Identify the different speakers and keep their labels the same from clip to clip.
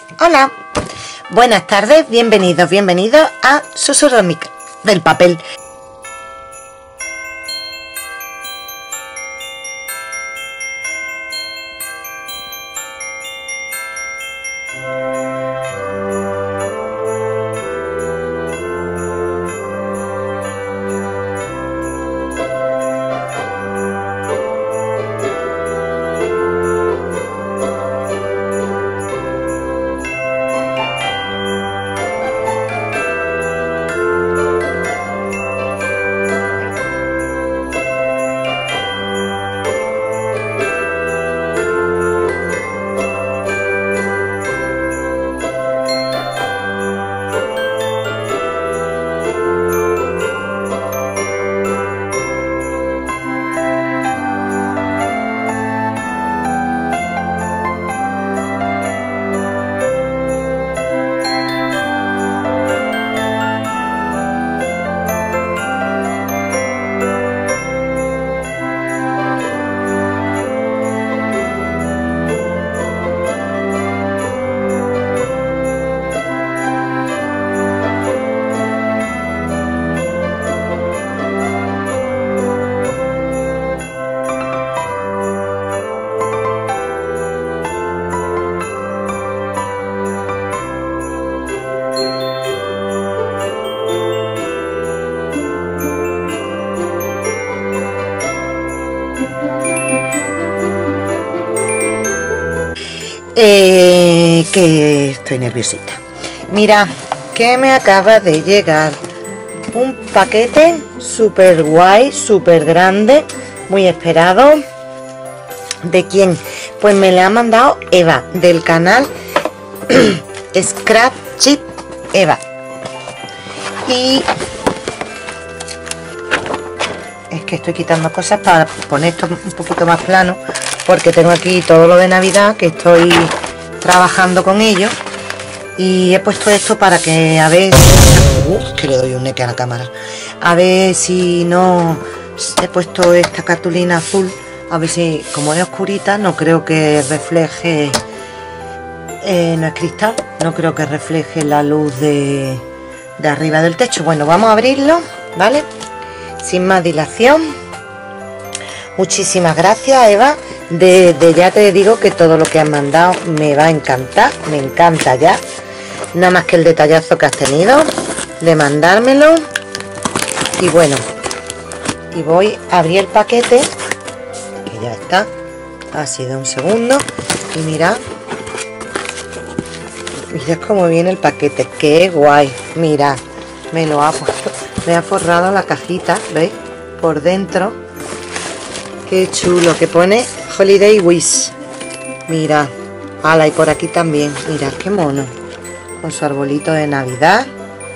Speaker 1: Hola, buenas tardes, bienvenidos a Susurros del Papel. Que estoy nerviosita. Mira, que me acaba de llegar un paquete súper guay, súper grande, muy esperado. ¿De quién? Pues me le ha mandado Eva, del canal Scrap Chip Eva. Y es que estoy quitando cosas para poner esto un poquito más plano, porque tengo aquí todo lo de Navidad que estoy trabajando con ello, y he puesto esto para que a ver que le doy un neque a la cámara, a ver si no he puesto esta cartulina azul, a ver si, como es oscurita, no creo que refleje, no es cristal, no creo que refleje la luz de arriba del techo. Bueno, vamos a abrirlo, ¿vale? Sin más dilación. Muchísimas gracias, Eva. Desde ya te digo que todo lo que has mandado me va a encantar, me encanta ya. Nada más que el detallazo que has tenido de mandármelo. Y bueno, y voy a abrir el paquete, que ya está. Ha sido un segundo. Y mirad cómo viene el paquete, qué guay. Mirad, me lo ha puesto, me ha forrado la cajita, ¿veis? Por dentro. Qué chulo, que pone Holiday Wish. Mira, ala, y por aquí también. Mira, qué mono. Con su arbolito de Navidad.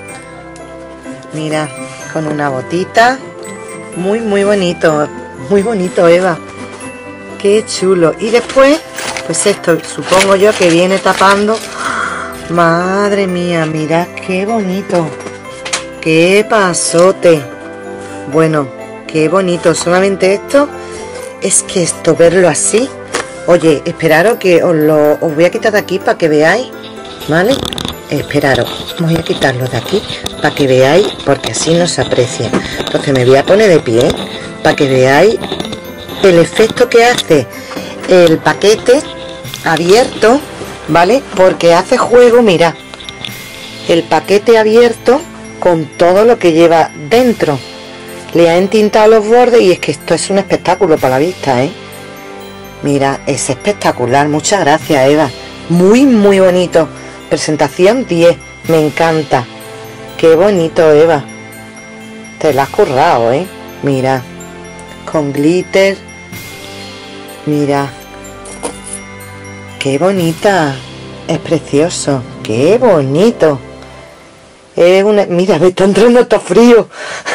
Speaker 1: Mira, con una botita. Muy, muy bonito. Muy bonito, Eva. Qué chulo. Y después, pues esto, supongo yo que viene tapando. Madre mía, mirad qué bonito. Qué pasote. Bueno, qué bonito. Solamente esto. Es que esto, verlo así. Oye, esperaros que os voy a quitar de aquí para que veáis, ¿vale? Esperaros, voy a quitarlo de aquí para que veáis, porque así no se aprecia. Entonces me voy a poner de pie para que veáis el efecto que hace el paquete abierto, ¿vale? Porque hace juego, mira, el paquete abierto con todo lo que lleva dentro. Le ha entintado los bordes y es que esto es un espectáculo para la vista, ¿eh? Mira, es espectacular. Muchas gracias, Eva. Muy, muy bonito. Presentación 10. Me encanta. Qué bonito, Eva. Te la has currado, ¿eh? Mira. Con glitter. Mira. Qué bonita. Es precioso. Qué bonito. Es una... Mira, me está entrando hasta frío.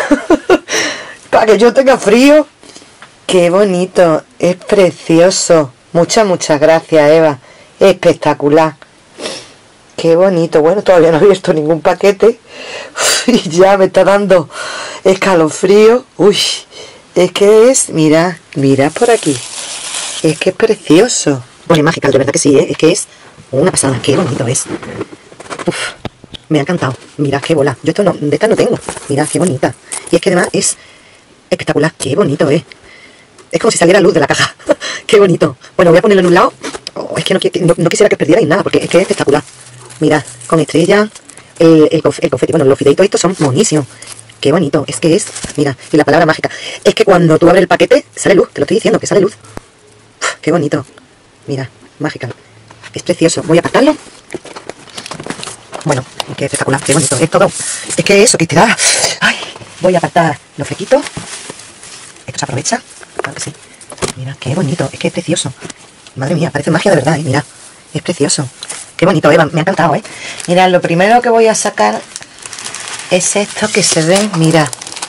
Speaker 1: Para que yo tenga frío. Qué bonito, es precioso. Muchas gracias, Eva. Espectacular. Qué bonito. Bueno, todavía no he visto ningún paquete y ya me está dando escalofrío. Uy, es que es, mira por aquí. Es que es precioso. Bueno, es mágica, de verdad que sí, ¿eh? Es que es Una pasada, qué bonito es. Uf, me ha encantado. Mirad qué bola. Yo esto no, de estas no tengo. Mirad qué bonita. Y es que además es espectacular. Qué bonito es. Es como si saliera luz de la caja. Qué bonito. Bueno, voy a ponerlo en un lado. Oh, es que no quisiera que os perdierais nada, porque es que es espectacular. Mirad, con estrella, el confeti. Bueno, los fideitos estos son monísimos. Qué bonito. Es que es, mira, y la palabra mágica. Es que cuando tú abres el paquete, sale luz. Te lo estoy diciendo, que sale luz. Uf, qué bonito. Mira, mágica. Es precioso. Voy a apartarlo. Bueno, qué espectacular, qué bonito. Es todo. Es que eso, que te da. Ay, voy a apartar los flequitos. Esto se aprovecha. Claro que sí. Mira, qué bonito. Es que es precioso. Madre mía, parece magia de verdad, ¿eh? Mira, es precioso. Qué bonito, Eva. Me ha encantado, ¿eh? Mira, lo primero que voy a sacar es esto que se ve, mira.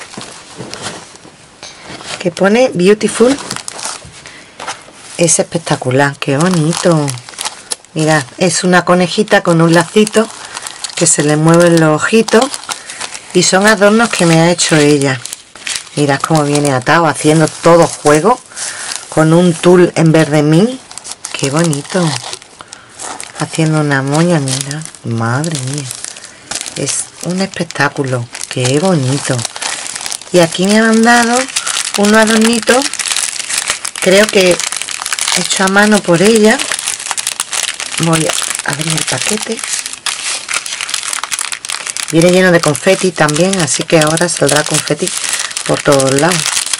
Speaker 1: Que pone Beautiful. Es espectacular, qué bonito. Mira, es una conejita con un lacito que se le mueven los ojitos. Y son adornos que me ha hecho ella. Mirad cómo viene atado, haciendo todo juego. Con un tul en verde mil. Qué bonito. Haciendo una moña, mira. Madre mía. Es un espectáculo. Qué bonito. Y aquí me han dado unos adornitos. Creo que hecho a mano por ella. Voy a abrir el paquete. Viene lleno de confeti también, así que ahora saldrá confeti por todos lados.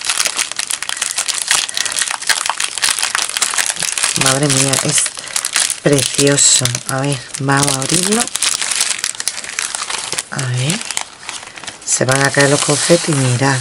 Speaker 1: Madre mía, es precioso. A ver, vamos a abrirlo. A ver. Se van a caer los confetis, mirad.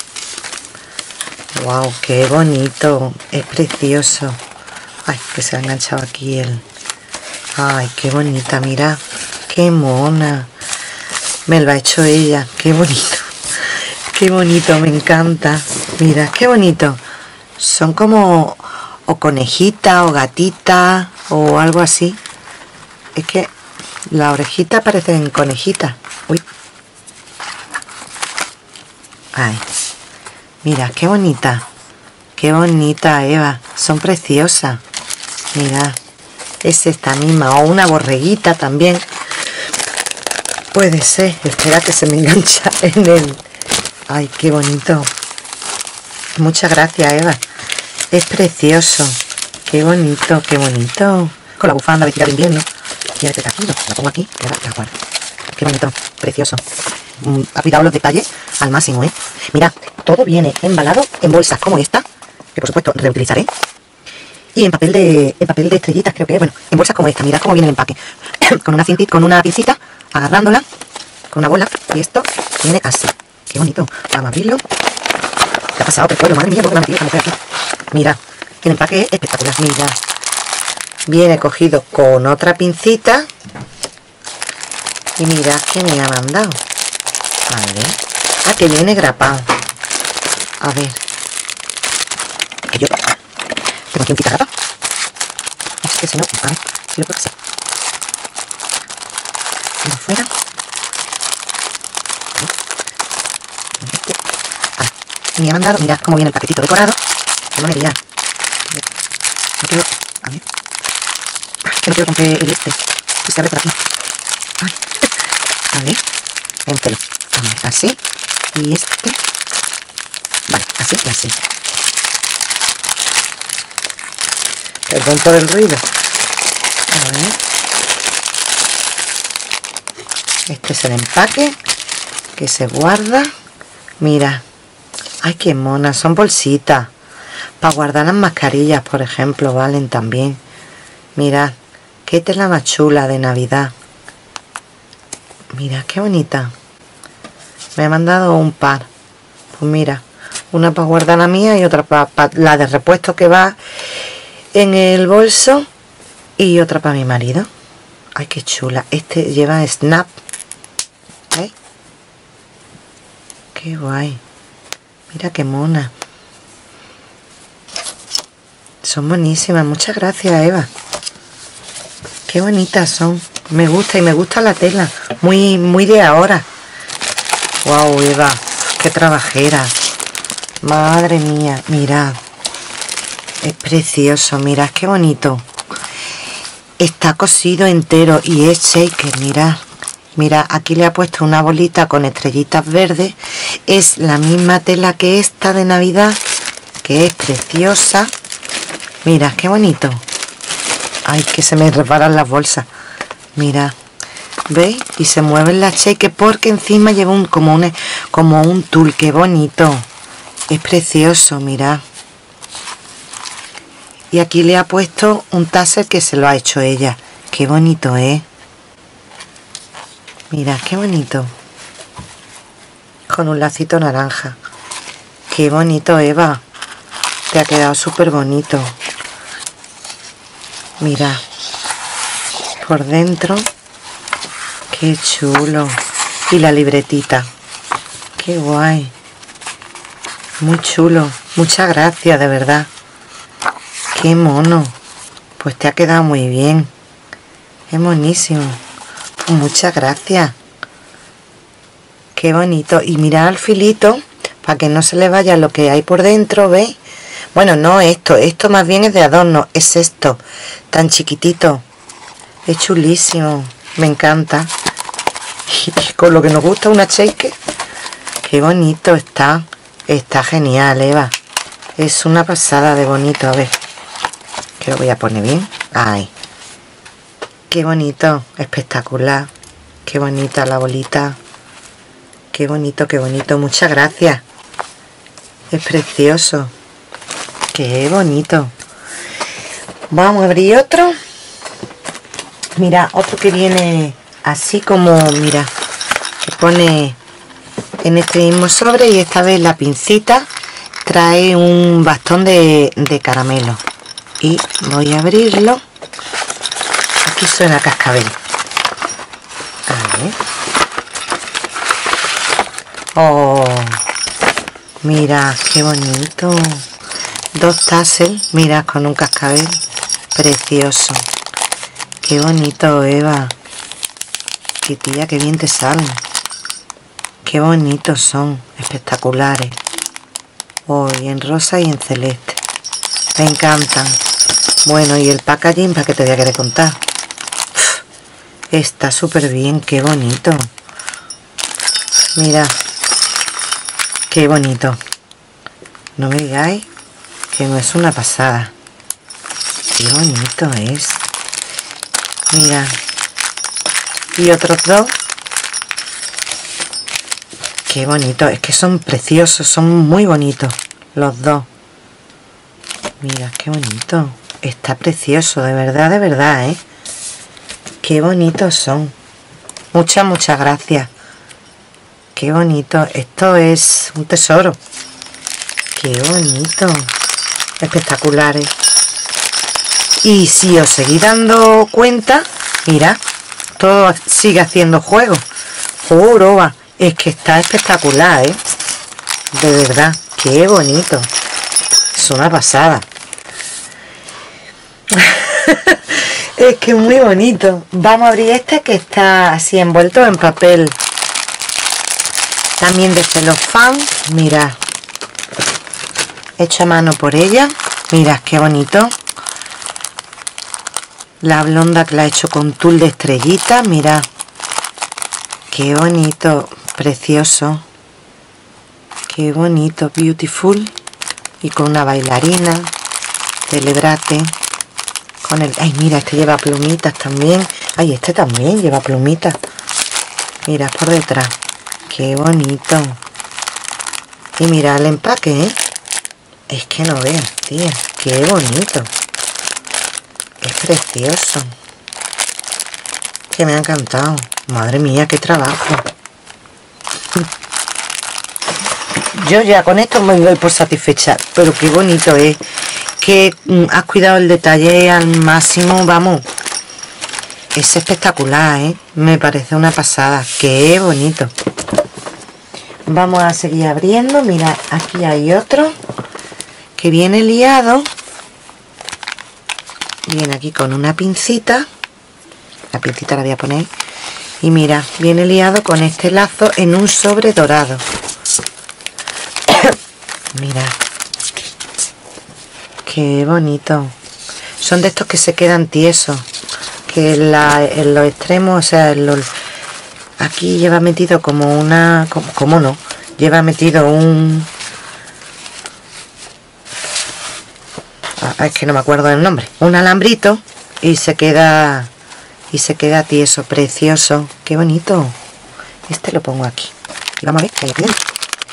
Speaker 1: Wow, qué bonito. Es precioso. Ay, que se ha enganchado aquí el... Ay, qué bonita, mirad. Qué mona. Me lo ha hecho ella. Qué bonito. Qué bonito, me encanta. Mira, qué bonito. Son como o conejita o gatita o algo así. Es que la orejita parecen conejitas. Uy. Ay. Mira, qué bonita. Qué bonita, Eva. Son preciosas. Mira. Es esta misma. O una borreguita también. Puede ser. Espera que se me engancha en el... Ay, qué bonito. Muchas gracias, Eva. Es precioso. Qué bonito, qué bonito. Con la bufanda vestida de invierno. Y el petaquillo. La pongo aquí y ahora la guardo. Qué bonito, precioso. Ha cuidado los detalles al máximo, ¿eh? Mira, todo viene embalado en bolsas como esta, que por supuesto reutilizaré. Y en papel de estrellitas, creo que, bueno, en bolsas como esta. Mirad cómo viene el empaque. con una pincita, agarrándola con una bola. Y esto viene así. Qué bonito. Vamos a abrirlo. ¿Qué ha pasado? Pero madre mía, ¿por qué me ha metido esta mujer aquí? Mira, el empaque es espectacular. Mira. Viene cogido con otra pincita. Y mira que me ha mandado. A ver. Ah, que viene grapado. A ver. Que yo... Tengo aquí un picarrapa. Es que si no... A ver, si lo puedo hacer. Por fuera. Y me ha mandado, mirad cómo viene el paquetito decorado. Que no me diga. No quiero... A ver. Que no quiero comprar el este. Que se abre por aquí. Ay. A ver. En pelo. A ver, así. Y este. Vale, así y así. Perdón por el ruido. A ver. Este es el empaque que se guarda. Mira. Ay, qué mona. Son bolsitas. Para guardar las mascarillas, por ejemplo, valen también. Mirad. Qué tela más chula de Navidad. Mira, qué bonita. Me ha mandado un par. Pues mira. Una para guardar la mía y otra para la de repuesto que va en el bolso. Y otra para mi marido. Ay, qué chula. Este lleva snap. ¿Veis? Qué guay. Mira qué mona. Son buenísimas. Muchas gracias, Eva. Qué bonitas son. Me gusta y me gusta la tela. Muy de ahora. Wow, Eva. Qué trabajera. Madre mía. Mirad. Es precioso. Mirad qué bonito. está cosido entero y es shaker, mirad. Mira, aquí le ha puesto una bolita con estrellitas verdes. Es la misma tela que esta de Navidad, que es preciosa. Mira, qué bonito. Ay, que se me resbalan las bolsas. Mira, ¿veis? Y se mueven las shakers porque encima lleva como un tul. Qué bonito. Es precioso, mira. Y aquí le ha puesto un tassel que se lo ha hecho ella. Qué bonito, ¿eh? Mira, qué bonito. Con un lacito naranja. Qué bonito, Eva. Te ha quedado súper bonito. Mira. Por dentro. Qué chulo. Y la libretita. Qué guay. Muy chulo. Muchas gracias, de verdad. Qué mono. Pues te ha quedado muy bien. Es monísimo. Muchas gracias. Qué bonito. Y mirad el filito para que no se le vaya lo que hay por dentro, ¿veis? Bueno, no esto más bien es de adorno. Es esto, tan chiquitito. Es chulísimo. Me encanta. Y con lo que nos gusta una shake. Qué bonito está. Está genial, Eva. Es una pasada de bonito. A ver, que lo voy a poner bien. Ay. Qué bonito, espectacular. Qué bonita la bolita. Qué bonito, qué bonito. Muchas gracias. Es precioso. Qué bonito. Vamos a abrir otro. Mira, otro que viene así como, mira, que pone en este mismo sobre y esta vez la pincita trae un bastón de caramelo. Y voy a abrirlo. Aquí suena cascabel. A ver. Oh, mira, qué bonito. Dos tassels, mira, con un cascabel. Precioso. Qué bonito, Eva. Qué tía, qué bien te salen. Qué bonitos son. Espectaculares. Oh, y en rosa y en celeste. Me encantan. Bueno, y el packaging, ¿para qué te voy a querer contar? Está súper bien, qué bonito. Mira, qué bonito. No me digáis que no es una pasada. Qué bonito es. Mira. Y otros dos. Qué bonito. Es que son preciosos, son muy bonitos los dos. Mira, qué bonito. Está precioso, de verdad, ¿eh? Qué bonitos son. Muchas gracias. Qué bonito. Esto es un tesoro. Qué bonito. Espectaculares. Y si os seguís dando cuenta, mira, todo sigue haciendo juego. Juro, es que está espectacular, ¿eh? De verdad. Qué bonito. Es una pasada. Es que es muy bonito. Vamos a abrir este que está así envuelto en papel también de celofán. Mirad, hecho a mano por ella. Mirad qué bonito. La blonda que la he hecho con tul de estrellitas. Mirad qué bonito, precioso. Qué bonito, beautiful. Y con una bailarina, celebrate. Con el... Ay, mira, este lleva plumitas también. Ay, este también lleva plumitas. Mira, por detrás. Qué bonito. Y mira el empaque, ¿eh? Es que no veas, tía. Qué bonito. Es precioso. Que me ha encantado. Madre mía, qué trabajo. Yo ya con esto me doy por satisfecha. Pero qué bonito es. Que has cuidado el detalle al máximo, vamos. Es espectacular, ¿eh? Me parece una pasada. Qué bonito. Vamos a seguir abriendo. Mira, aquí hay otro que viene liado. Viene aquí con una pincita. La pincita la voy a poner. Y mira, viene liado con este lazo en un sobre dorado. Mira. Qué bonito. Son de estos que se quedan tiesos. que en los extremos, o sea, aquí lleva metido como una... ¿Cómo no? Lleva metido un... es que no me acuerdo del nombre. Un alambrito y se queda tieso, precioso. Qué bonito. Este lo pongo aquí. Y vamos a ver qué hay aquí dentro.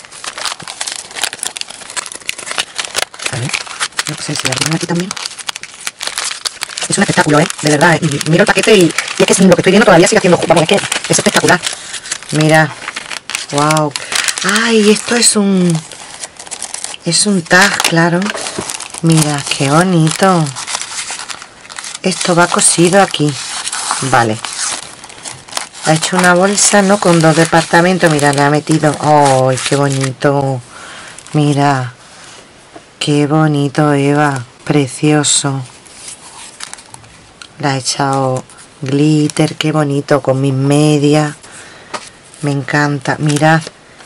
Speaker 1: A ver, no sé si la abrimos aquí también. Es un espectáculo, de verdad. Y miro el paquete y es que lo que estoy viendo todavía sigue haciendo... Vamos, es que es espectacular. Mira. Wow. Ay, esto es un... Es un tag, claro. Mira, qué bonito. Esto va cosido aquí. Vale. Ha hecho una bolsa, ¿no? Con 2 departamentos. Mira, le ha metido... ¡Ay, qué bonito! Mira. Qué bonito, Eva. Precioso. Le ha echado glitter. Qué bonito. Con mis medias. Me encanta. Mirad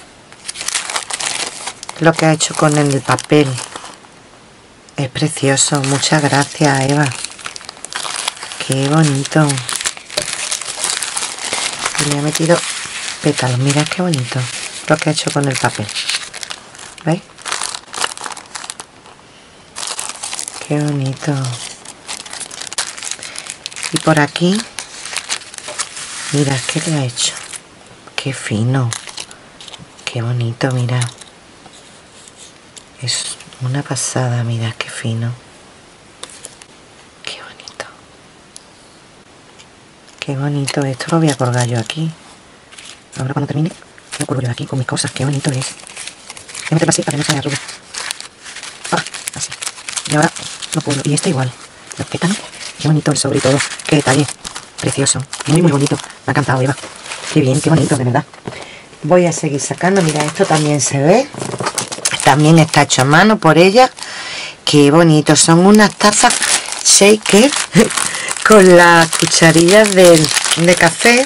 Speaker 1: lo que ha hecho con el papel. Es precioso. Muchas gracias, Eva. Qué bonito. Y le ha metido pétalos. Mirad qué bonito lo que ha hecho con el papel. ¿Veis? Qué bonito. Y por aquí, mirad qué le ha hecho. Qué fino. Qué bonito, mirad. Es una pasada, mirad qué fino. Qué bonito. Qué bonito. Esto lo voy a colgar yo aquí. Ahora cuando termine, lo cuelgo yo aquí con mis cosas. Qué bonito es. Voy a meterlo así para que no se me arrugue. Ah, así. Y ahora lo puedo. Y este igual. Los pétalos. Qué bonito el sobre y todo. Qué detalle. Precioso. Muy, muy bonito. Me ha encantado, Eva. Qué bien, qué bonito, de verdad. Voy a seguir sacando. Mira, esto también se ve. También está hecho a mano por ella. Qué bonito. Son unas tazas shaker con las cucharillas de café.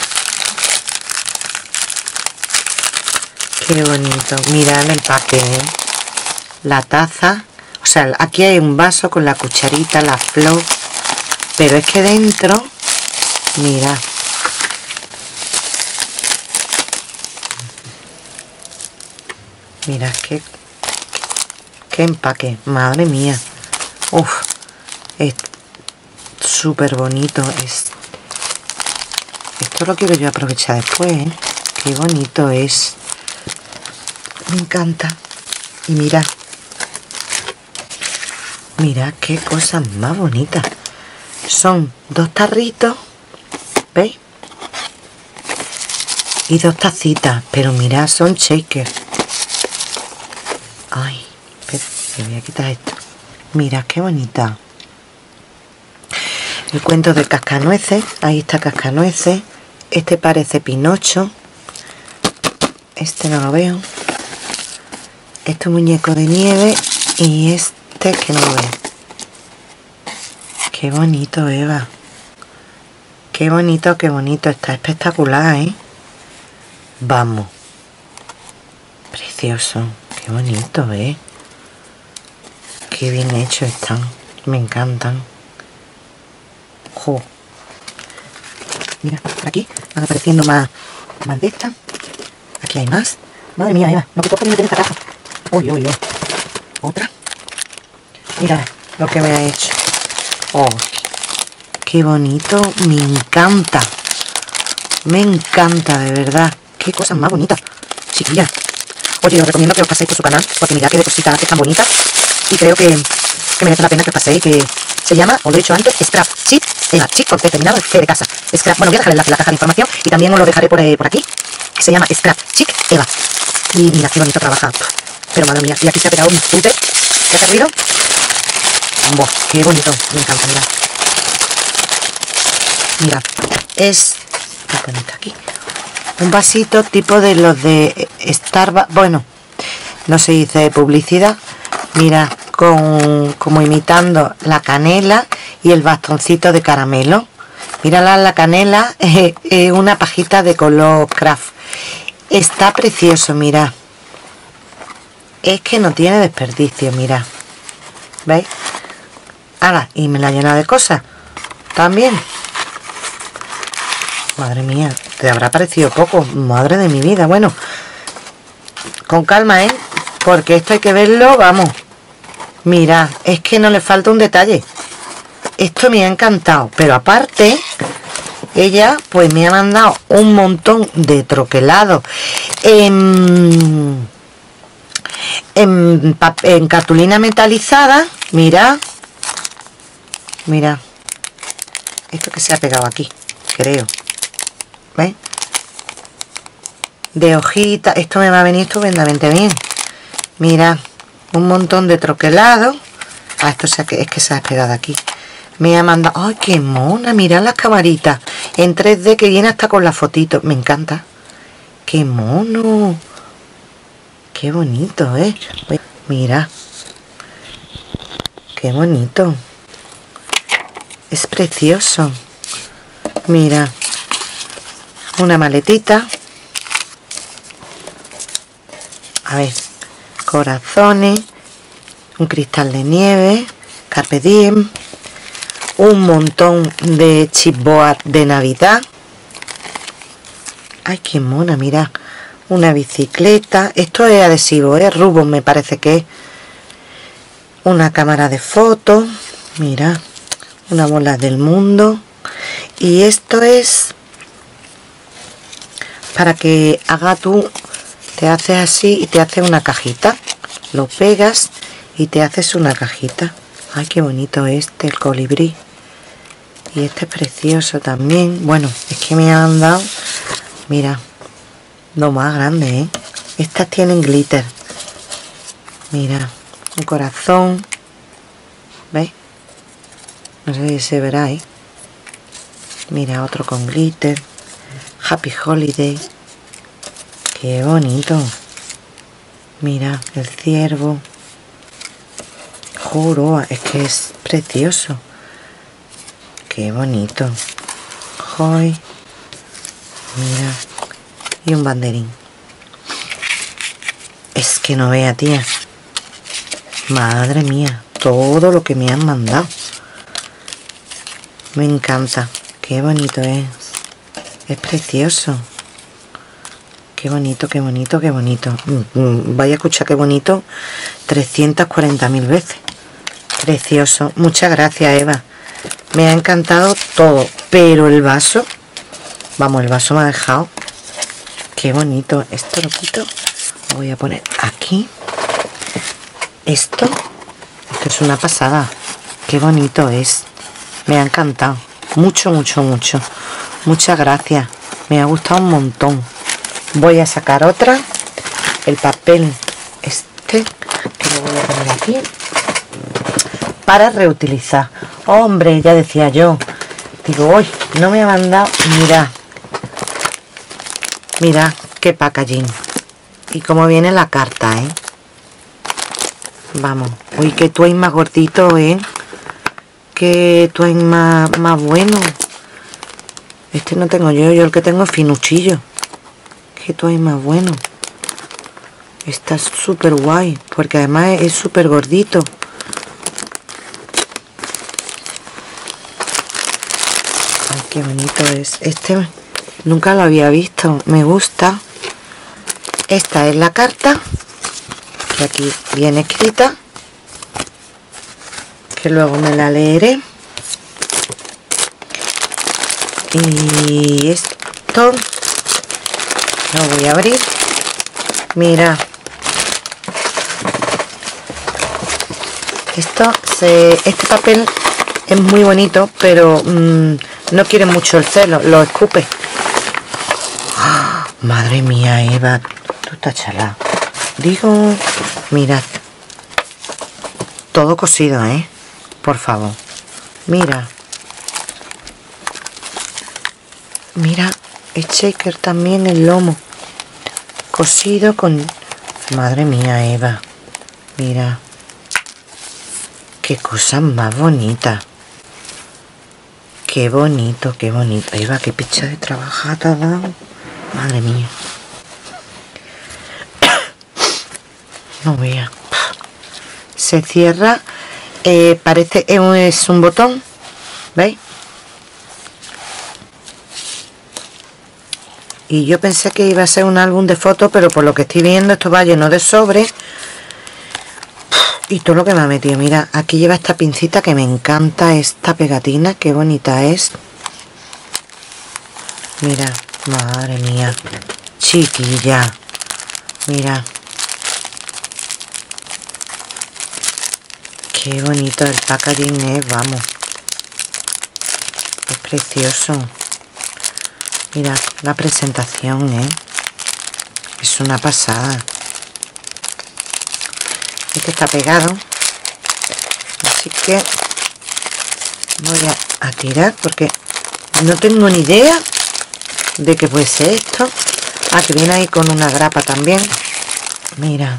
Speaker 1: Qué bonito. Mira el empaque, ¿eh? La taza. O sea, aquí hay un vaso con la cucharita, la flor. Pero es que dentro, mira. Mira, qué empaque, madre mía. Uf, es súper bonito. Esto lo quiero yo aprovechar después, ¿eh? Qué bonito es. Me encanta. Y mira. Mira qué cosas más bonitas. Son 2 tarritos. ¿Veis? Y 2 tacitas. Pero mirad, son shakers. Ay, espera, me voy a quitar esto. Mira qué bonita. El cuento de cascanueces. Ahí está cascanueces. Este parece Pinocho. Este no lo veo. Este muñeco de nieve. Y este que no lo veo. Qué bonito, Eva. Qué bonito, qué bonito. Está espectacular, ¿eh? Vamos. Precioso. Qué bonito, ¿eh? Qué bien hechos están. Me encantan. ¡Jo! Mira, por aquí van apareciendo más de estas. Aquí hay más. Madre mía, Eva, lo que tengo que meter en esta caja. Uy, uy, uy. Otra. Mira lo que me ha hecho. Oh, qué bonito. Me encanta. Me encanta, de verdad. Qué cosas más bonitas, chiquillas. Oye, os recomiendo que os paséis por su canal, porque mirad que de cositas que están bonitas. Y creo que merece la pena que os paséis, que se llama, os lo he dicho antes, Scrap Chic Eva, Chic con C terminado, C de casa. Scrap, bueno, voy a dejar en la caja de información y también os lo dejaré por aquí, que se llama Scrap Chic Eva. Y mira qué bonito trabaja. Pero madre mía, y aquí se ha pegado un tute. ¿Qué hace ruido? Buah, qué bonito, me encanta, mirad. Mirad, es... ¿qué pone aquí? Un vasito tipo de los de Starbucks, bueno, no se dice publicidad. Mira, como imitando la canela y el bastoncito de caramelo. Mírala, la canela es una pajita de color craft. Está precioso, mira. Es que no tiene desperdicio, mira. ¿Veis? Ahora, y me la llena de cosas. También. Madre mía, te habrá parecido poco. Madre de mi vida. Bueno, con calma, ¿eh? Porque esto hay que verlo, vamos. Mira, es que no le falta un detalle. Esto me ha encantado. Pero aparte, ella pues me ha mandado un montón de troquelados en cartulina metalizada. Mira. Mira. Esto que se ha pegado aquí, creo. ¿Ves? De hojitas. Esto me va a venir estupendamente bien. Mira, un montón de troquelados. Esto es que se ha pegado aquí. Me ha mandado... ¡Ay, qué mona! Mirad las camaritas en 3D que viene hasta con la fotito. Me encanta. ¡Qué mono! ¡Qué bonito, eh! Mira. ¡Qué bonito! Es precioso. Mira. Una maletita. A ver. Corazones. Un cristal de nieve. Carpe diem. Un montón de chipboard de Navidad. Ay, qué mona, mira. Una bicicleta. Esto es adhesivo, Rubos me parece que es. Una cámara de fotos. Mira. Una bola del mundo. Y esto es para que haga tú. Te haces así y te haces una cajita. Lo pegas y te haces una cajita. Ay, qué bonito este, el colibrí. Y este es precioso también. Bueno, es que me han dado... Mira, lo más grande, ¿eh? Estas tienen glitter. Mira, un corazón. ¿Veis? No sé si se verá ahí. Mira, otro con glitter. Happy Holiday. Qué bonito. Mira, el ciervo. Juro, es que es precioso. Qué bonito. Hoy. Mira. Y un banderín. Es que no vea, tía. Madre mía. Todo lo que me han mandado. Me encanta. Qué bonito es. Es precioso. Qué bonito, qué bonito, qué bonito. Vaya a escuchar qué bonito 340.000 veces. Precioso. Muchas gracias, Eva. Me ha encantado todo. Pero el vaso... Vamos, el vaso me ha dejado... Qué bonito. Esto lo quito. Lo voy a poner aquí. Esto es una pasada. Qué bonito es. Me ha encantado. Mucho, mucho, mucho. Muchas gracias. Me ha gustado un montón. Voy a sacar otra. El papel este. Que lo voy a poner aquí. Para reutilizar. Hombre, ya decía yo. Digo, hoy no me ha mandado. Mira. Mira qué packaging. Y cómo viene la carta, ¿eh? Vamos. Uy, que tú eres más gordito, ¿eh? Que tú eres más bueno. Este no tengo yo. Yo el que tengo es finuchillo. Que tú eres más bueno. Está súper guay. Porque además es súper gordito. Ay, qué bonito es. Este nunca lo había visto. Me gusta. Esta es la carta. Que aquí viene escrita. Que luego me la leeré. Y esto lo voy a abrir. Mira. Este papel es muy bonito, pero no quiere mucho el celo, lo escupe. ¡Oh! Madre mía, Eva, tú estás chalada. Digo, mirad. Todo cosido, ¿eh? Por favor. Mira. Mira, el shaker también, el lomo. Cosido con... Madre mía, Eva. Mira. Qué cosa más bonita. Qué bonito, qué bonito. Eva, qué picha de trabajar te ha dado. Madre mía. No vea. Se cierra. Parece... es un botón. ¿Veis? Y yo pensé que iba a ser un álbum de fotos, pero por lo que estoy viendo esto va lleno de sobres. Y todo lo que me ha metido. Mira, aquí lleva esta pincita que me encanta, esta pegatina, qué bonita es. Mira, madre mía, chiquilla. Mira. Qué bonito el packaging es, vamos. Es precioso. Mira la presentación, es una pasada. Este está pegado, así que voy a tirar porque no tengo ni idea de qué puede ser esto. Ah, que viene ahí con una grapa también. Mira,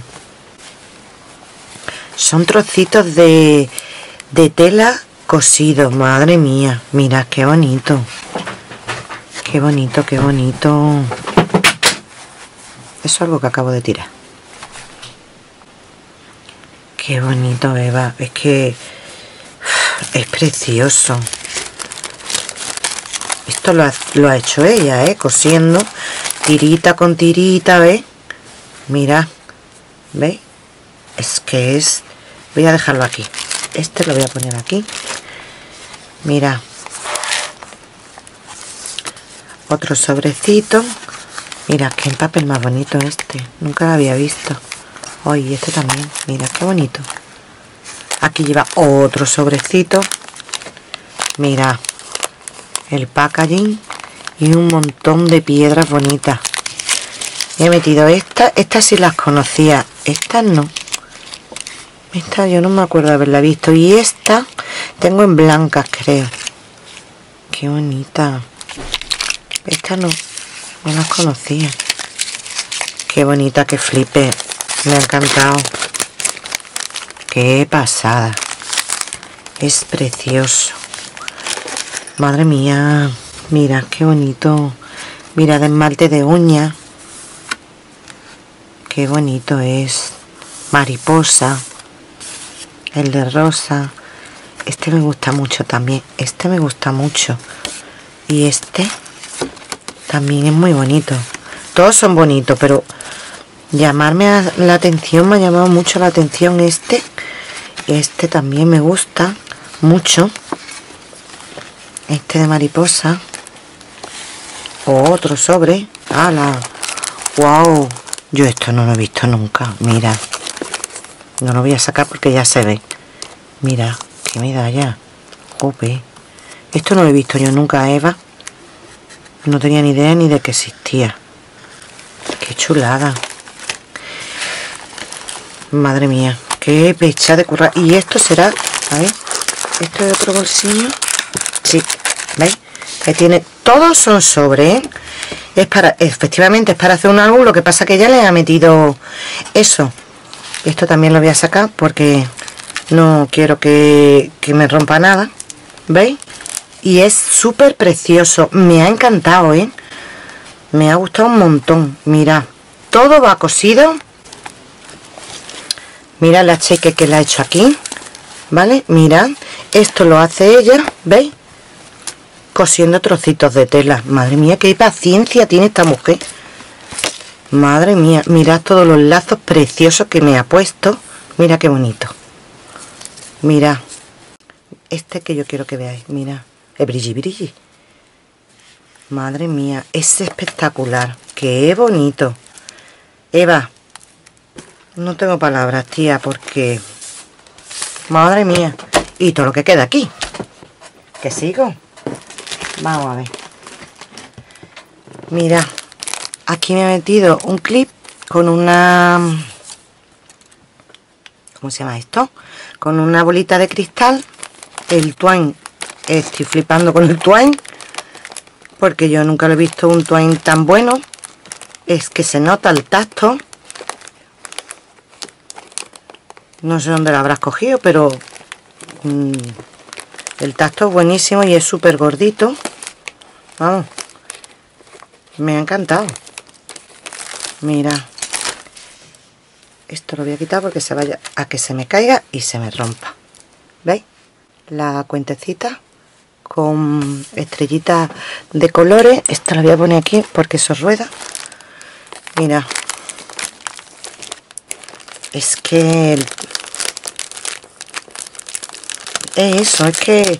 Speaker 1: son trocitos de tela cosidos, madre mía. Mira qué bonito. Qué bonito, qué bonito. Eso es algo que acabo de tirar. Qué bonito, Eva. Es que es precioso. Esto lo ha hecho ella, cosiendo tirita con tirita, ¿ves? Mira, ¿veis? Es que es... Voy a dejarlo aquí. Este lo voy a poner aquí. Mira. Otro sobrecito. Mira, qué papel más bonito este. Nunca lo había visto. Oh, y este también. Mira, qué bonito. Aquí lleva otro sobrecito. Mira. El packaging. Y un montón de piedras bonitas. He metido estas. Estas sí las conocía. Estas no. Esta yo no me acuerdo de haberla visto. Y esta tengo en blancas, creo. Qué bonita. Esta no las conocía. Qué bonita, que flipe. Me ha encantado. Qué pasada. Es precioso. Madre mía. Mira, qué bonito. Mira, de esmalte de uña. Qué bonito es. Mariposa. El de rosa. Este me gusta mucho también. Este me gusta mucho. Y este también es muy bonito. Todos son bonitos, pero llamarme la atención, me ha llamado mucho la atención este. Este también me gusta mucho. Este de mariposa. Otro sobre. ¡Hala! ¡Wow! Yo esto no lo he visto nunca. Mira. No lo voy a sacar porque ya se ve. Mira, qué medalla. Jope. Esto no lo he visto yo nunca, Eva. No tenía ni idea ni de que existía. Qué chulada. Madre mía. Qué pecha de currar. Y esto será... A ver. Esto es otro bolsillo. Sí. ¿Veis? Que tiene... Todos son sobre, Es para... Efectivamente es para hacer un álbum. Lo que pasa que ya le ha metido eso. Esto también lo voy a sacar porque no quiero que me rompa nada. ¿Veis? Y es súper precioso. Me ha encantado, Me ha gustado un montón. Mirad. Todo va cosido. Mirad la cheque que le ha hecho aquí. ¿Vale? Mirad. Esto lo hace ella. ¿Veis? Cosiendo trocitos de tela. Madre mía, qué paciencia tiene esta mujer. Madre mía. Mirad todos los lazos preciosos que me ha puesto. Mira qué bonito. Mirad. Este que yo quiero que veáis. Mirad. Es brilli brilli. Madre mía, es espectacular. Qué bonito. Eva, no tengo palabras, tía, porque... Madre mía. Y todo lo que queda aquí. ¿Que sigo? Vamos a ver. Mira, aquí me he metido un clip con una... ¿Cómo se llama esto? Con una bolita de cristal. El twine. Estoy flipando con el twine. Porque yo nunca lo he visto un twine tan bueno. Es que se nota el tacto. No sé dónde lo habrás cogido, pero el tacto es buenísimo y es súper gordito. Vamos. Me ha encantado. Mira. Esto lo voy a quitar porque se vaya a que se me caiga y se me rompa. ¿Veis? La cuentecita con estrellitas de colores. Esta la voy a poner aquí porque eso rueda. Mira, es que es eso, es que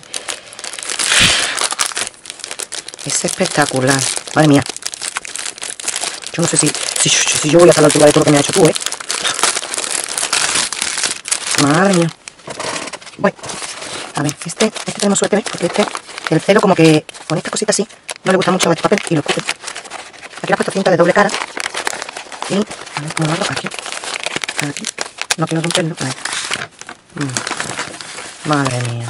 Speaker 1: es espectacular. Madre mía, yo no sé si yo voy a estar a la altura de todo lo que me ha hecho tú, madre mía. Bueno, a ver, este tenemos suerte, ¿ves? Porque el celo como que con estas cositas así no le gusta mucho este papel y lo escupe. Aquí le he puesto cinta de doble cara y a ver cómo lo hago aquí. No quiero romperlo. A ver. Madre mía.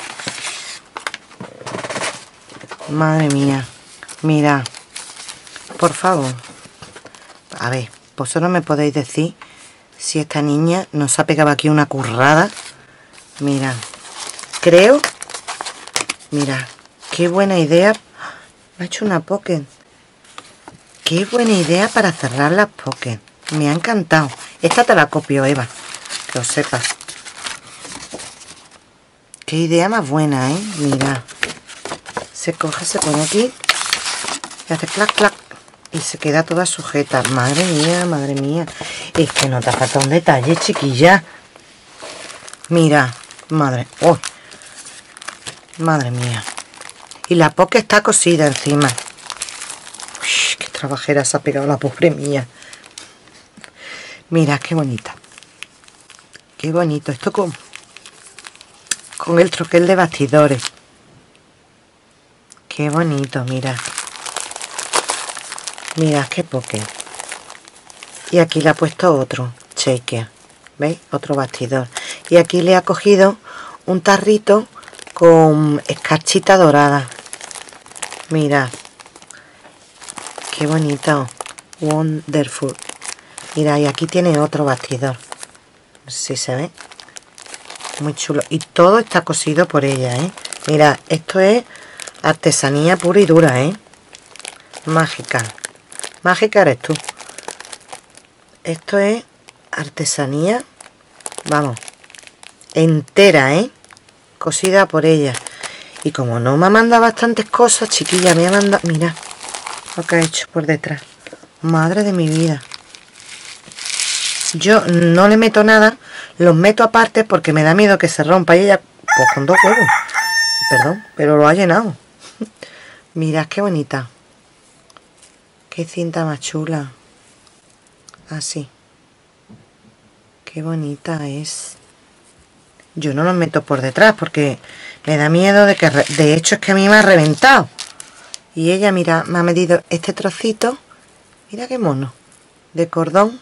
Speaker 1: Madre mía. Mira. Por favor. A ver, vosotros me podéis decir si esta niña nos ha pegado aquí una currada. Mira. Creo. Mira. Qué buena idea. Me ha hecho una pocket. Qué buena idea para cerrar las pocket. Me ha encantado. Esta te la copio, Eva. Que lo sepas. Qué idea más buena, ¿eh? Mira. Se coge, se pone aquí. Y hace clac, clac. Y se queda toda sujeta. Madre mía, madre mía. Es que no te falta un detalle, chiquilla. Mira. Madre. ¡Oh! Madre mía. Y la poca está cosida encima. Uy, qué trabajera se ha pegado la pobre mía. Mira, qué bonita. Qué bonito. Esto con el troquel de bastidores. Qué bonito, mira. Mira, qué poke. Y aquí le ha puesto otro shaker. ¿Veis? Otro bastidor. Y aquí le ha cogido un tarrito con escarchita dorada. Mira. Qué bonito. Wonderful. Mira, y aquí tiene otro bastidor. No sé si se ve. Muy chulo. Y todo está cosido por ella, ¿eh? Mira, esto es artesanía pura y dura, ¿eh? Mágica. Mágica eres tú. Esto es artesanía, vamos, entera, ¿eh? Cosida por ella. Y como no me ha mandado bastantes cosas, chiquilla, me ha mandado... Mira lo que ha hecho por detrás. Madre de mi vida. Yo no le meto nada, los meto aparte porque me da miedo que se rompa. Y ella, pues con 2 huevos. Perdón, pero lo ha llenado. Mirad qué bonita. Qué cinta más chula. Así. Qué bonita es. Yo no los meto por detrás porque me da miedo de que... De hecho es que a mí me ha reventado. Y ella, mira, me ha medido este trocito. Mira qué mono. De cordón.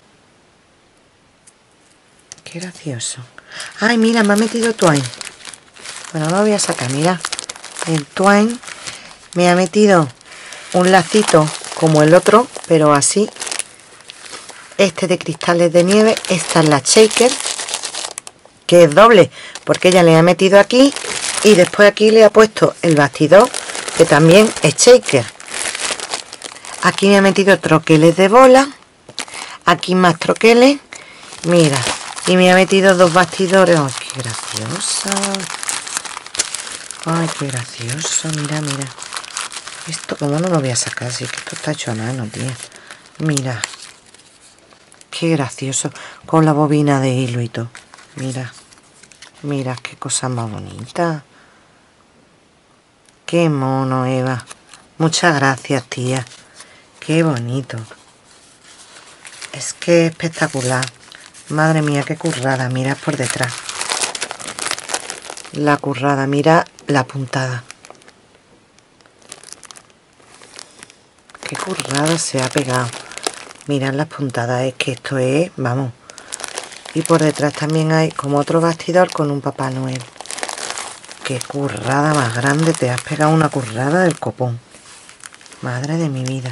Speaker 1: Qué gracioso. Ay, mira, me ha metido twine. Bueno, no lo voy a sacar, mira. El twine me ha metido un lacito como el otro, pero así. Este de cristales de nieve. Esta es la shaker, que es doble, porque ella le ha metido aquí y después aquí le ha puesto el bastidor, que también es shaker. Aquí me ha metido troqueles de bola. Aquí más troqueles. Mira. Y me ha metido 2 bastidores. ¡Ay, qué graciosa! ¡Ay, qué gracioso! Mira, mira. Esto, ¿cómo no lo voy a sacar? Si es que esto está hecho a mano, tía. Mira. Qué gracioso. Con la bobina de hilo y todo. Mira. Mira, qué cosa más bonita. Qué mono, Eva. Muchas gracias, tía. Qué bonito. Es que es espectacular. Madre mía, qué currada. Mirad por detrás. La currada. Mira la puntada. Qué currada se ha pegado. Mirad las puntadas. Es que esto es... Vamos. Y por detrás también hay como otro bastidor con un Papá Noel. Qué currada más grande. Te has pegado una currada del copón. Madre de mi vida.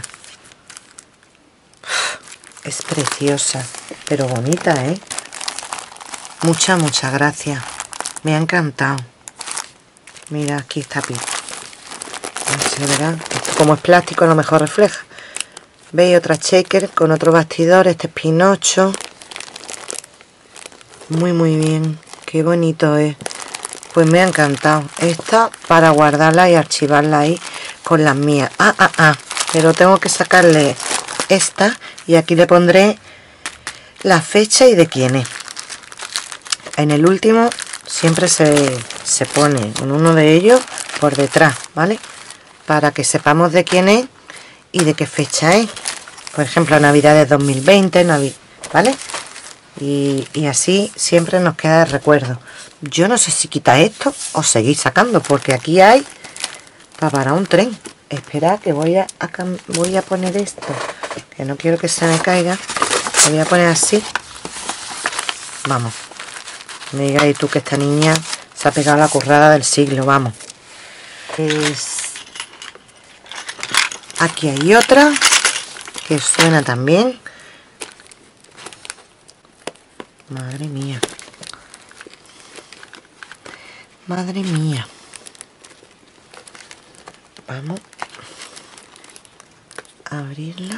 Speaker 1: Es preciosa, pero bonita, ¿eh? Muchas gracias. Me ha encantado. Mira, aquí está Pi. No se verá. Esto como es plástico a lo mejor refleja. ¿Veis? Otra shaker con otro bastidor. Este es Pinocho. Muy bien. Qué bonito es. Pues me ha encantado. Esta para guardarla y archivarla ahí con las mías. Pero tengo que sacarle esta y aquí le pondré la fecha y de quién es. En el último siempre se pone en uno de ellos por detrás, ¿vale? Para que sepamos de quién es y de qué fecha es. Por ejemplo, Navidad de 2020, ¿vale? Y así siempre nos queda de recuerdo. Yo no sé si quita esto o seguir sacando, porque aquí hay para un tren. Espera que voy a poner esto, que no quiero que se me caiga. Lo voy a poner así. Vamos. Me digas y tú que esta niña se ha pegado la currada del siglo, vamos. Aquí hay otra que suena también. Madre mía. Madre mía. Vamos a abrirla.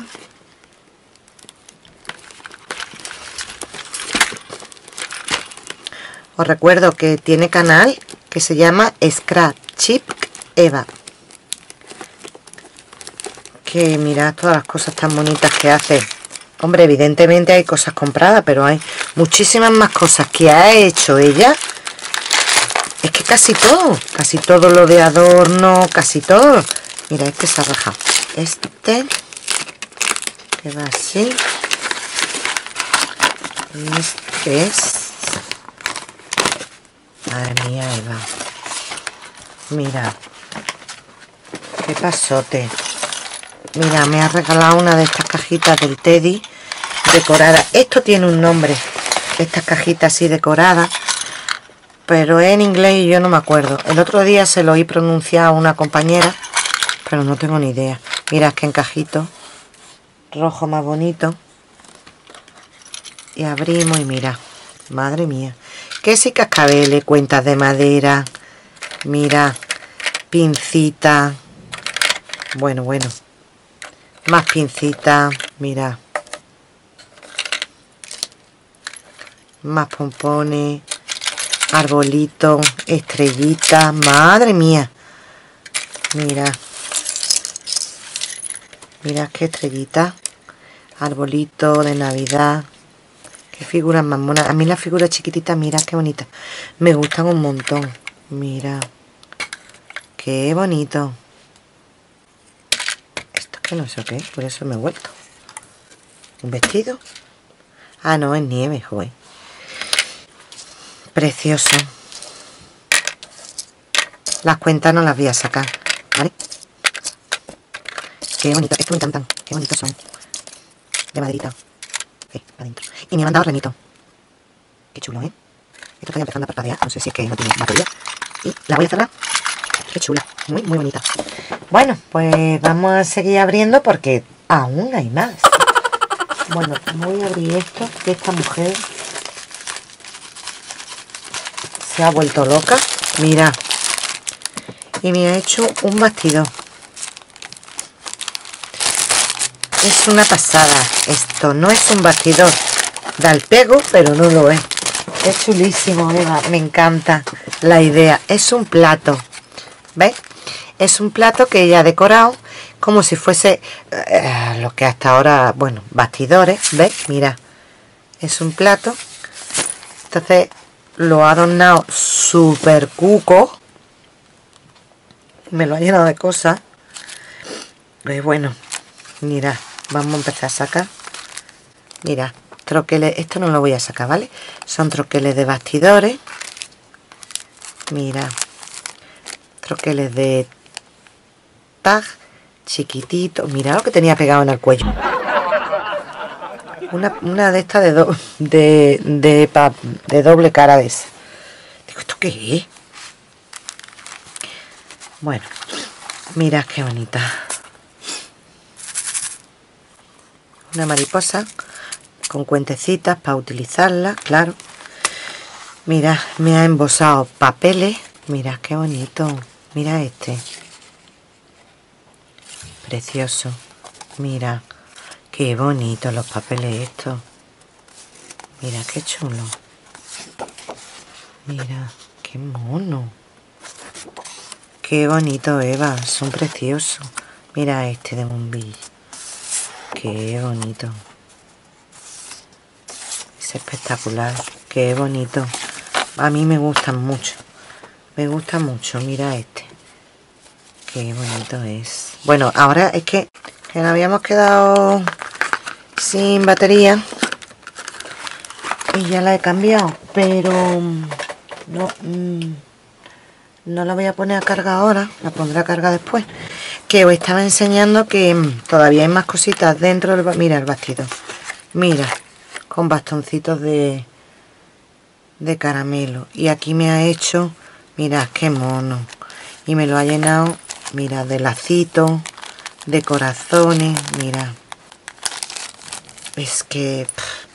Speaker 1: Os recuerdo que tiene canal que se llama Scratch Chip Eva. Que mirad todas las cosas tan bonitas que hace. Hombre, evidentemente hay cosas compradas, pero hay muchísimas más cosas que ha hecho ella. Es que casi todo lo de adorno, casi todo. Mira, este se ha rajado. Este, que va así. Este es... Madre mía, Eva. Mira. Qué pasote. Mira, me ha regalado una de estas cajitas del Teddy decorada. Esto tiene un nombre. Estas cajitas así decoradas. Pero es en inglés y yo no me acuerdo. El otro día se lo oí pronunciar a una compañera, pero no tengo ni idea. Mira, qué encajito. Rojo más bonito. Y abrimos y mira. Madre mía. Que si cascabeles, cuentas de madera. Mira. Pincita. Bueno. Más pincitas. Mira. Más pompones. Arbolito, estrellita, madre mía. Mira qué estrellita. Arbolito de Navidad. Qué figuras más monas. A mí las figuras chiquititas, mira qué bonitas. Me gustan un montón. Mira. Qué bonito. Esto que no sé qué, por eso me he vuelto. ¿Un vestido? Ah, no, es nieve, joder. Precioso. Las cuentas no las voy a sacar, ¿vale? Qué bonito, esto me encantan. Qué bonitos son. De maderita. Adentro. Y me ha mandado renito. Qué chulo, ¿eh? Esto está empezando a parpadear. No sé si es que no tiene batería. Y la voy a cerrar. Qué chula. Muy bonita. Bueno, pues vamos a seguir abriendo porque aún hay más. Bueno, voy a abrir esto. Que esta mujer se ha vuelto loca. Mira. Y me ha hecho un bastidor. Es una pasada. Esto no es un bastidor. Da el pego, pero no lo es. Es chulísimo, Eva. Me encanta la idea. Es un plato. ¿Ves? Es un plato que ella ha decorado como si fuese lo que hasta ahora, bueno, bastidores. ¿Ves? Mira. Es un plato. Entonces lo ha adornado súper cuco. Me lo ha llenado de cosas. Pues bueno, mira, vamos a empezar a sacar. Mira, troqueles. Esto no lo voy a sacar, ¿vale? Son troqueles de bastidores. Mira, troqueles de tag chiquitito. Mira lo que tenía pegado en el cuello. Una de estas de doble cara de esa. Digo, ¿esto qué es? Bueno, mirad qué bonita. Una mariposa con cuentecitas para utilizarla, claro. Mira, me ha embosado papeles. Mira qué bonito. Mira este. Precioso. Mira. Qué bonitos los papeles estos. Mira qué chulo. Mira, qué qué mono. Qué bonito, Eva. Son preciosos. Mira este de bombillo. Qué bonito. Es espectacular. Qué bonito. A mí me gustan mucho. Me gusta mucho. Mira este. Qué bonito es. Bueno, ahora es que nos habíamos quedado sin batería. Y ya la he cambiado. Pero no, no la voy a poner a cargar ahora. La pondré a cargar después. Que os estaba enseñando que todavía hay más cositas dentro del... Mira el bastidor. Mira. Con bastoncitos de caramelo. Y aquí me ha hecho... Mirad qué mono. Y me lo ha llenado... Mira, de lacitos, de corazones, mira. Es que...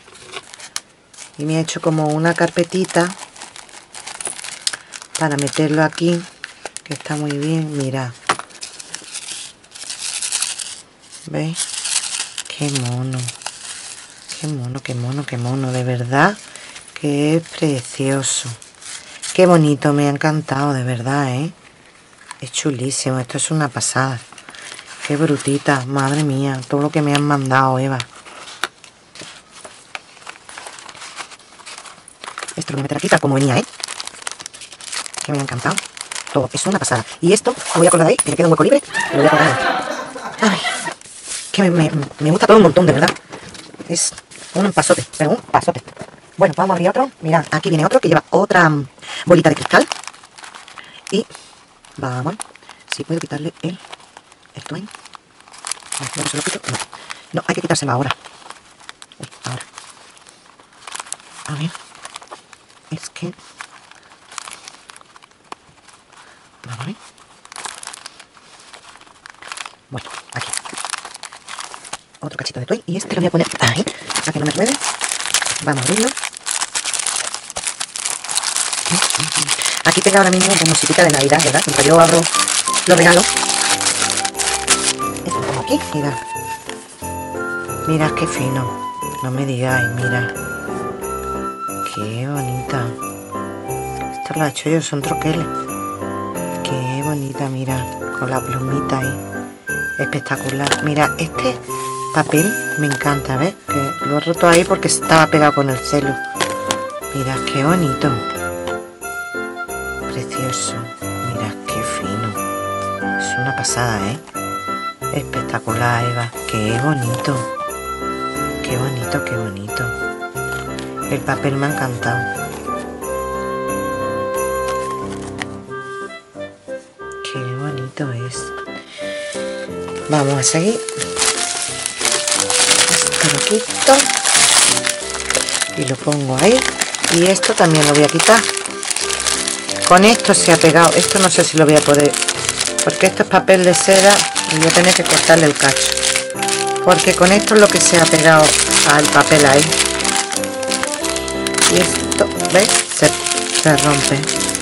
Speaker 1: Y me ha hecho como una carpetita para meterlo aquí, que está muy bien, mira. ¿Veis? Qué mono. Qué mono, qué mono, qué mono, de verdad. Que es precioso. Qué bonito, me ha encantado, de verdad, ¿eh? Es chulísimo, esto es una pasada. Qué brutita, madre mía, todo lo que me han mandado, Eva. Esto lo voy a meter aquí tal como venía, ¿eh? Que me ha encantado. Todo, es una pasada. Y esto, lo voy a colgar ahí, que me queda un hueco libre. Lo voy a colgar ahí. Ay, que me gusta todo un montón, de verdad. Es un pasote, pero un pasote. Bueno, vamos a abrir otro. Mirad, aquí viene otro que lleva otra bolita de cristal. Y... vamos, si puedo quitarle el twine. No, se lo quito. No, no, hay que quitárselo ahora. Ahora. A ver. Es que... vamos a ver. Bueno, aquí. Otro cachito de twine. Y este lo voy a poner ahí, para que no me ruede. Vamos a abrirlo. Aquí tengo ahora mismo una musiquita de Navidad, ¿verdad? Mientras yo abro los regalos. Esto lo pongo aquí, mirad. Mirad qué fino. No me digáis, mirad. Qué bonita. Esto lo he hecho yo, son troqueles. Qué bonita, mirad. Con la plumita ahí. Espectacular. Mira, este papel me encanta, ¿ves? Que lo he roto ahí porque estaba pegado con el celo. Mirad qué bonito. Precioso. Mirad qué fino. Es una pasada, ¿eh? Espectacular, Eva. Qué bonito. Qué bonito, qué bonito. El papel me ha encantado. Qué bonito es. Vamos a seguir. Esto lo quito. Y lo pongo ahí. Y esto también lo voy a quitar. Con esto se ha pegado. Esto no sé si lo voy a poder, porque esto es papel de seda y voy a tener que cortarle el cacho, porque con esto es lo que se ha pegado al papel ahí. Y esto, ¿ves? Se rompe.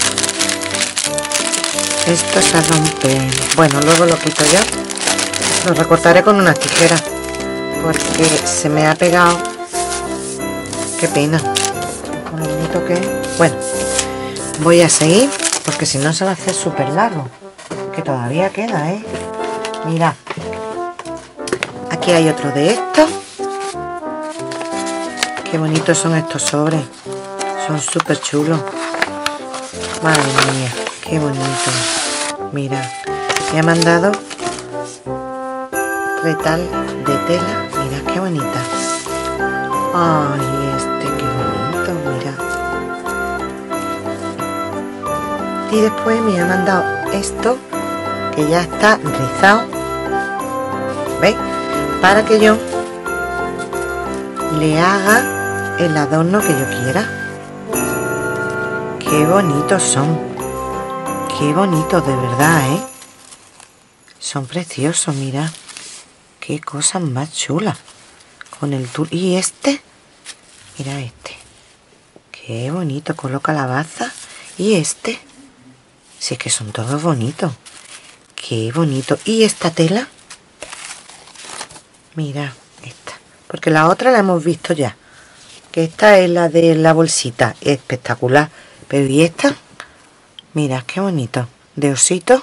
Speaker 1: Esto se rompe. Bueno, luego lo quito yo. Lo recortaré con unas tijeras, porque se me ha pegado. Qué pena. Con lo bonito que es. Bueno. Voy a seguir, porque si no se va a hacer súper largo. Que todavía queda, ¿eh? Mirad. Aquí hay otro de estos. Qué bonitos son estos sobres. Son súper chulos. Madre mía, qué bonito. Mirad. Me ha mandado retal de tela. Mirad qué bonita. Ay, qué bonito, mirad. Y después me ha mandado esto, que ya está rizado, ¿veis? Para que yo le haga el adorno que yo quiera. Qué bonitos son. Qué bonitos, de verdad, ¿eh? Son preciosos, mira. Qué cosas más chulas. Con el tul. Y este, mira este. Qué bonito, color calabaza. Y este. Si es que son todos bonitos. Qué bonito. Y esta tela. Mira, esta. Porque la otra la hemos visto ya. Que esta es la de la bolsita. Espectacular. Pero ¿y esta? Mira, qué bonito. De osito.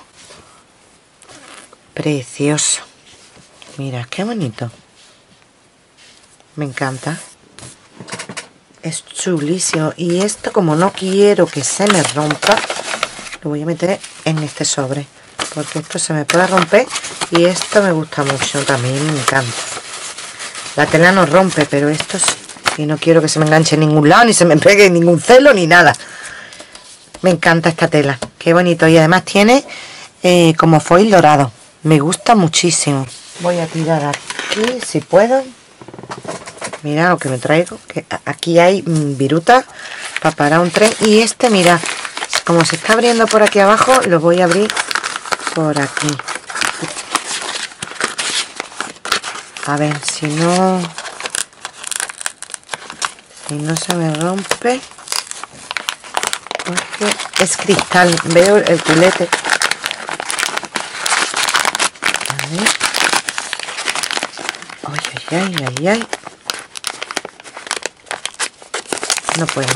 Speaker 1: Precioso. Mira, qué bonito. Me encanta. Es chulísimo. Y esto, como no quiero que se me rompa, lo voy a meter en este sobre. Porque esto se me puede romper. Y esto me gusta mucho. También me encanta. La tela no rompe, pero esto sí. Y no quiero que se me enganche en ningún lado, ni se me pegue ningún celo, ni nada. Me encanta esta tela. Qué bonito. Y además tiene como foil dorado. Me gusta muchísimo. Voy a tirar aquí, si puedo. Mira lo que me traigo. Que aquí hay virutas para parar un tren. Y este, mira, como se está abriendo por aquí abajo, lo voy a abrir por aquí. A ver, si no se me rompe. Porque es cristal. Veo el culete. A ver. Ay. No puedo.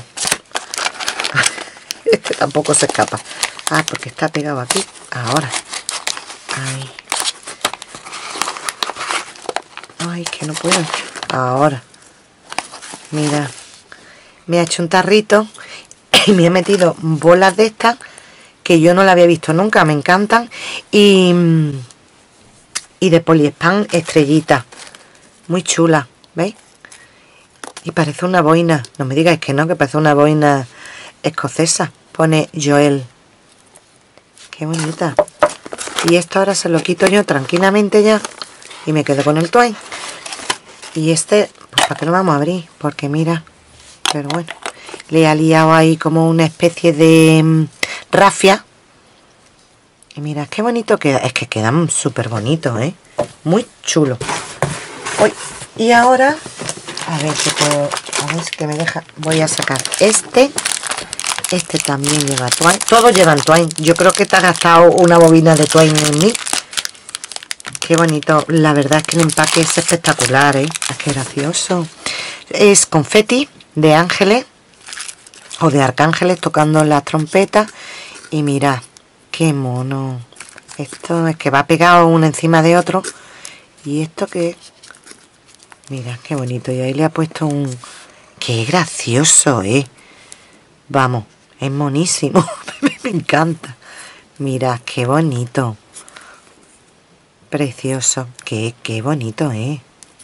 Speaker 1: Este tampoco se escapa. Ah, porque está pegado aquí. Ahora. Ahí. Ay, que no puedo. Ahora. Mira. Me ha hecho un tarrito. Y me he metido bolas de estas. Que yo no la había visto nunca. Me encantan. Y de poliespan estrellita. Muy chula. ¿Veis? Y parece una boina. No me digáis que no, que parece una boina escocesa. Pone Joel. Qué bonita. Y esto ahora se lo quito yo tranquilamente ya. Y me quedo con el twine. Y este, pues para qué lo vamos a abrir. Porque mira. Pero bueno. Le ha liado ahí como una especie de rafia. Y mira, qué bonito queda. Es que quedan súper bonitos, ¿eh? Muy chulo. Uy. Y ahora... A ver si puedo... A ver si me deja... Voy a sacar este. Este también lleva twine. Todos llevan twine. Yo creo que te ha gastado una bobina de twine en mí. Qué bonito. La verdad es que el empaque es espectacular, ¿eh? Qué gracioso. Es confeti de ángeles. O de arcángeles tocando las trompetas. Y mirad. Qué mono. Esto es que va pegado uno encima de otro. Y esto que... Mira, qué bonito. Y ahí le ha puesto un... ¡Qué gracioso, eh! Vamos, es monísimo. Me encanta. Mira, qué bonito. Precioso. Qué bonito, eh.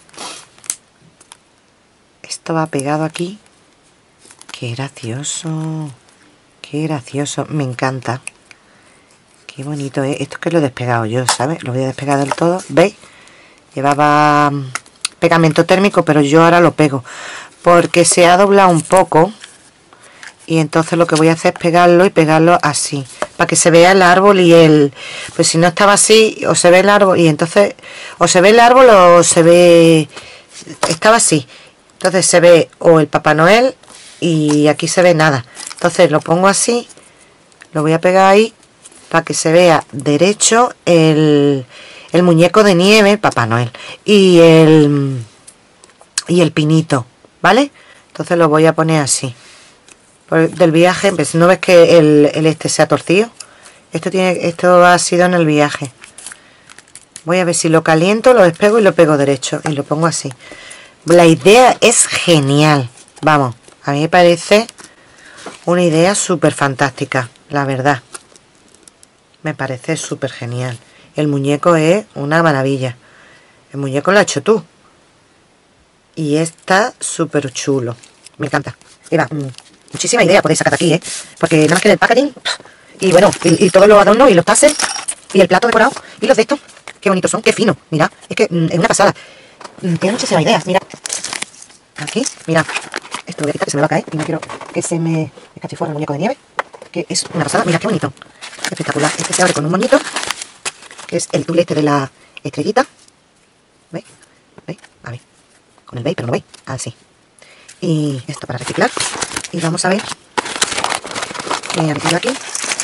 Speaker 1: Esto va pegado aquí. ¡Qué gracioso! ¡Qué gracioso! Me encanta. ¡Qué bonito, eh! Esto que lo he despegado yo, ¿sabes? Lo voy a despegar del todo. ¿Veis? Llevaba... pegamento térmico, pero yo ahora lo pego porque se ha doblado un poco y entonces lo que voy a hacer es pegarlo y pegarlo así para que se vea el árbol y el... Pues si no estaba así, o se ve el árbol y entonces o se ve el árbol o se ve... Estaba así, entonces se ve o el Papá Noel y aquí se ve nada. Entonces lo pongo así, lo voy a pegar ahí para que se vea derecho el muñeco de nieve, Papá Noel, y el pinito, ¿vale? Entonces lo voy a poner así. Del viaje, pues no ves que el este se ha torcido. Esto ha sido en el viaje. Voy a ver si lo caliento, lo despego y lo pego derecho. Y lo pongo así. La idea es genial. Vamos, a mí me parece una idea súper fantástica, la verdad. Me parece súper genial. El muñeco es una maravilla. El muñeco lo has hecho tú. Y está súper chulo. Me encanta. Eva, muchísima idea podéis sacar de aquí, ¿eh? Porque nada más que el packaging. Y bueno, y todos los adornos y los tases. Y el plato decorado. Y los de estos. Qué bonitos son, qué fino. Mira, es que es una pasada. Tiene muchísimas ideas. Mira. Aquí, mira. Esto lo voy a quitar que se me va a caer. Y no quiero que se me escachiforre el muñeco de nieve. Que es una pasada. Mira, qué bonito. Espectacular. Este se abre con un moñito. Que es el tul este de la estrellita. ¿Veis? ¿Veis? A ver. Con el veis, pero no veis. Así. Y esto para reciclar. Y vamos a ver. Voy a abrirlo aquí.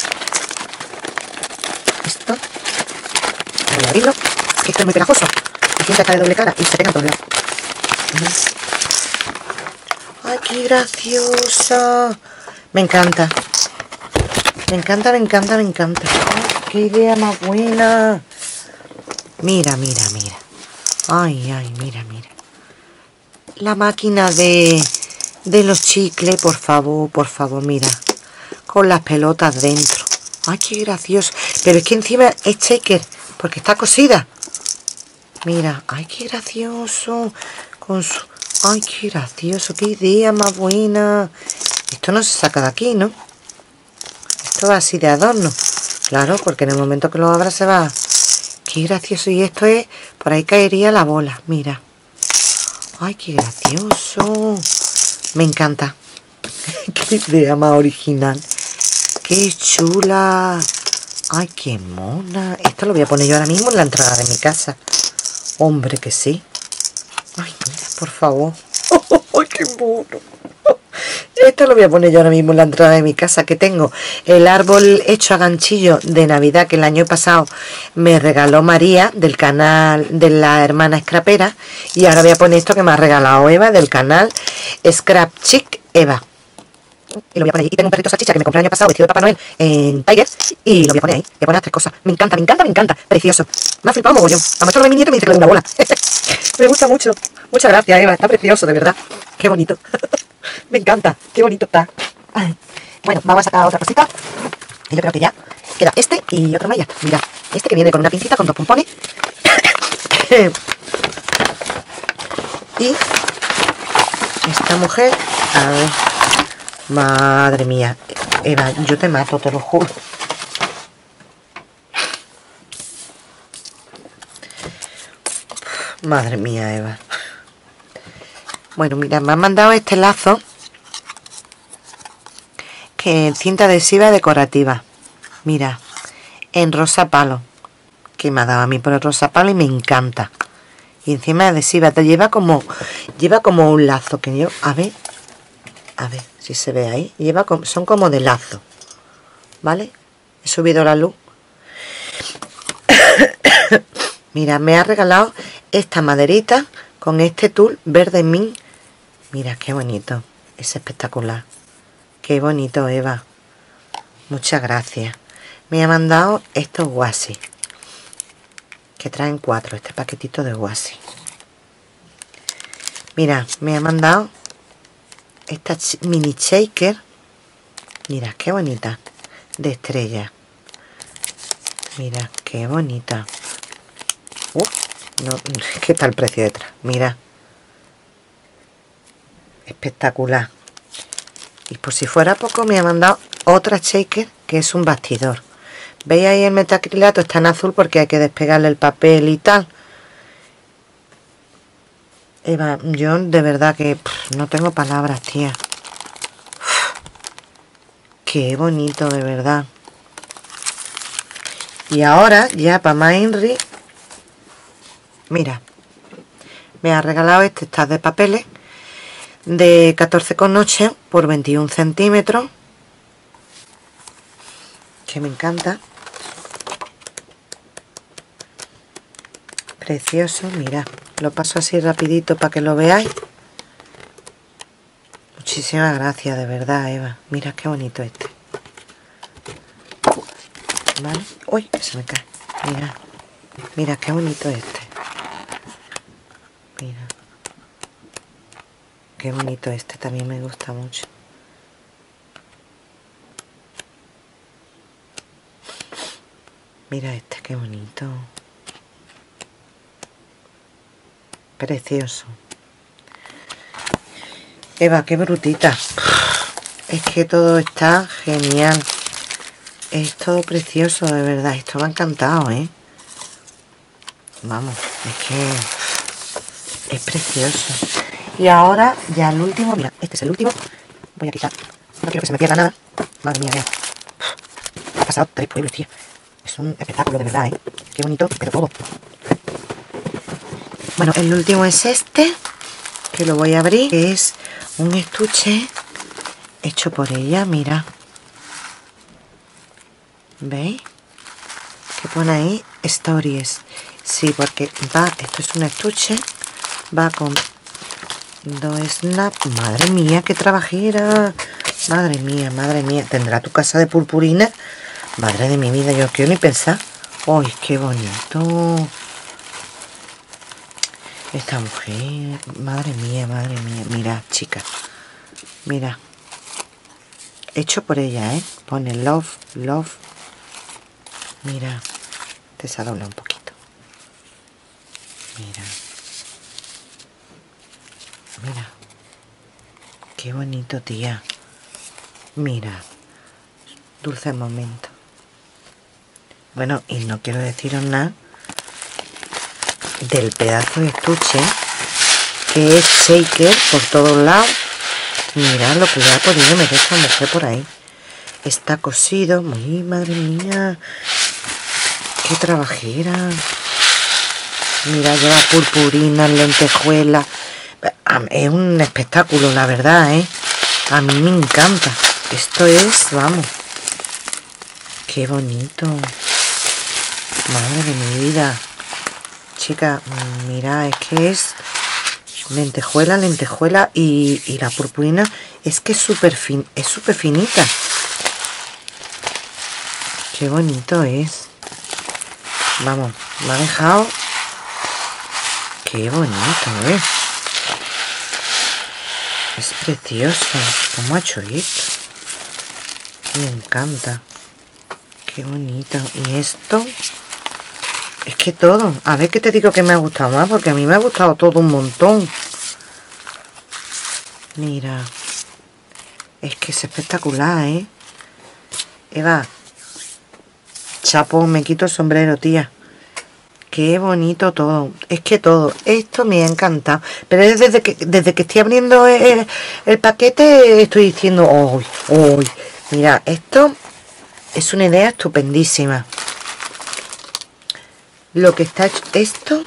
Speaker 1: Esto. Voy a abrirlo. Esto es muy pegajoso. Y siempre está de doble cara y se pega en todos lados. ¡Ay, qué graciosa! Me encanta. Me encanta, me encanta, me encanta. ¡Oh, qué idea más buena! Mira, mira, mira. Ay, ay, mira, mira. La máquina de los chicles, por favor, mira. Con las pelotas dentro. Ay, qué gracioso. Pero es que encima es shaker, porque está cosida. Mira, ay, qué gracioso. Con su... Ay, qué gracioso, qué idea más buena. Esto no se saca de aquí, ¿no? Esto va así de adorno. Claro, porque en el momento que lo abra se va. Qué gracioso. Y esto es... Por ahí caería la bola, mira. Ay, qué gracioso. Me encanta. Qué idea más original. Qué chula. Ay, qué mona. Esto lo voy a poner yo ahora mismo en la entrada de mi casa. Hombre, que sí. Ay, mira, por favor. Ay, qué mono. Esto lo voy a poner yo ahora mismo en la entrada de mi casa, que tengo el árbol hecho a ganchillo de Navidad que el año pasado me regaló María del canal de la hermana Scrapera, y ahora voy a poner esto que me ha regalado Eva del canal Scrap Chic Eva. Y lo voy a poner ahí. Y tengo un perrito salchicha que me compré el año pasado vestido de Papá Noel en Tiger, y lo voy a poner ahí. Voy a poner las tres cosas. Me encanta, me encanta, me encanta. Precioso. Me ha flipado mogollón. A lo mejor mi nieto me dice que le doy una bola. Me gusta mucho. Muchas gracias, Eva. Está precioso, de verdad. Qué bonito. Me encanta. Qué bonito está. Ay. Bueno, vamos a sacar otra cosita. Y yo creo que ya queda este y otro más ya. Mira, este que viene con una pincita con dos pompones. Y esta mujer, a ver. Madre mía, Eva, yo te mato, te lo juro. Madre mía, Eva. Bueno, mira, me han mandado este lazo, que es cinta adhesiva decorativa. Mira, en rosa palo, que me ha dado a mí por el rosa palo y me encanta. Y encima adhesiva, te lleva como un lazo que yo, a ver si se ve ahí, son como de lazo, ¿vale? He subido la luz. Mira, me ha regalado esta maderita con este tul verde mint. Mira qué bonito, es espectacular. Qué bonito, Eva, muchas gracias. Me ha mandado estos washi que traen 4, este paquetito de washi. Mira, me ha mandado esta mini shaker. Mira qué bonita, de estrella. Mira qué bonita. No, ¿qué tal el precio detrás? Mira, espectacular. Y por si fuera poco, me ha mandado otra shaker que es un bastidor. ¿Veis ahí el metacrilato? Está en azul porque hay que despegarle el papel y tal. Eva, yo de verdad que no tengo palabras, tía. Qué bonito, de verdad. Y ahora, ya para más Henry, mira, me ha regalado este stack de papeles de 14,8 por 21 centímetros, que me encanta. Precioso, mira, lo paso así rapidito para que lo veáis. Muchísimas gracias, de verdad, Eva. Mira qué bonito este. ¿Vale? Uy, que se me cae. Mira, mira qué bonito este. Mira. Qué bonito este, también me gusta mucho. Mira este, qué bonito. Precioso. Eva, qué brutita. Es que todo está genial. Es todo precioso, de verdad. Esto me ha encantado, ¿eh? Vamos, es que es precioso. Y ahora ya el último. Mira, este es el último. Voy a quitar. No quiero que se me pierda nada. Madre mía, vea. Ha pasado 3 pueblos, tío. Es un espectáculo, de verdad, ¿eh? Qué bonito, pero todo. Bueno, el último es este, que lo voy a abrir, que es un estuche hecho por ella, mira. ¿Veis? Que pone ahí Stories. Sí, porque va, esto es un estuche, va con 2 snaps. Madre mía, qué trabajera. Madre mía, madre mía. Tendrá tu casa de purpurina Madre de mi vida, yo quiero ni pensar. ¡Ay, qué bonito! Esta mujer, madre mía, mira, chicas, mira, hecho por ella, pone love, mira, te se ha doblado un poquito, mira, qué bonito, tía, mira, dulce momento. Bueno, y no quiero deciros nada del pedazo de estuche que es shaker por todos lados. Mirad lo que le ha podido meter esta mujer por ahí. Está cosido. Muy, madre mía, qué trabajera. Mira, lleva purpurinas, lentejuelas. Es un espectáculo, la verdad, a mí me encanta. Esto es, vamos, qué bonito. Madre de mi vida. Chica, mira, es que es lentejuela y la purpurina es que es súper finita. Qué bonito es. Vamos, me ha dejado. Qué bonito es precioso. ¿Cómo ha hecho esto? Me encanta. Qué bonito. Y esto... Es que todo, a ver qué te digo que me ha gustado más, porque a mí me ha gustado todo un montón. Mira, es que es espectacular, Eva, chapo, me quito el sombrero, tía. Qué bonito todo, es que todo, esto me ha encantado. Pero es desde que estoy abriendo el paquete, estoy diciendo, ¡uy! Mira, esto es una idea estupendísima. Lo que está hecho esto,